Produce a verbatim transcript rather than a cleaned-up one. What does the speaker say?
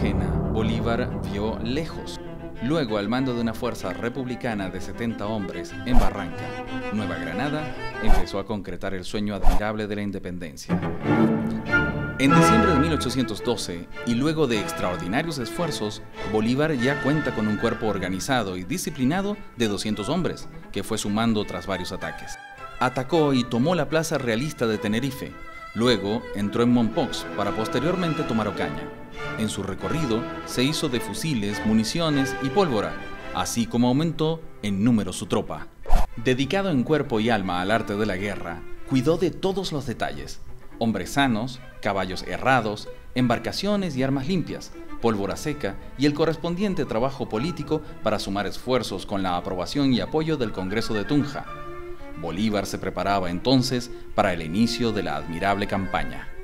Cartagena, Bolívar vio lejos. Luego, al mando de una fuerza republicana de setenta hombres en Barranca, Nueva Granada, empezó a concretar el sueño admirable de la independencia. En diciembre de mil ochocientos doce, y luego de extraordinarios esfuerzos, Bolívar ya cuenta con un cuerpo organizado y disciplinado de doscientos hombres, que fue sumando tras varios ataques. Atacó y tomó la plaza realista de Tenerife. Luego entró en Mompox para posteriormente tomar Ocaña. En su recorrido se hizo de fusiles, municiones y pólvora, así como aumentó en número su tropa. Dedicado en cuerpo y alma al arte de la guerra, cuidó de todos los detalles: hombres sanos, caballos herrados, embarcaciones y armas limpias, pólvora seca y el correspondiente trabajo político para sumar esfuerzos con la aprobación y apoyo del Congreso de Tunja. Bolívar se preparaba entonces para el inicio de la admirable campaña.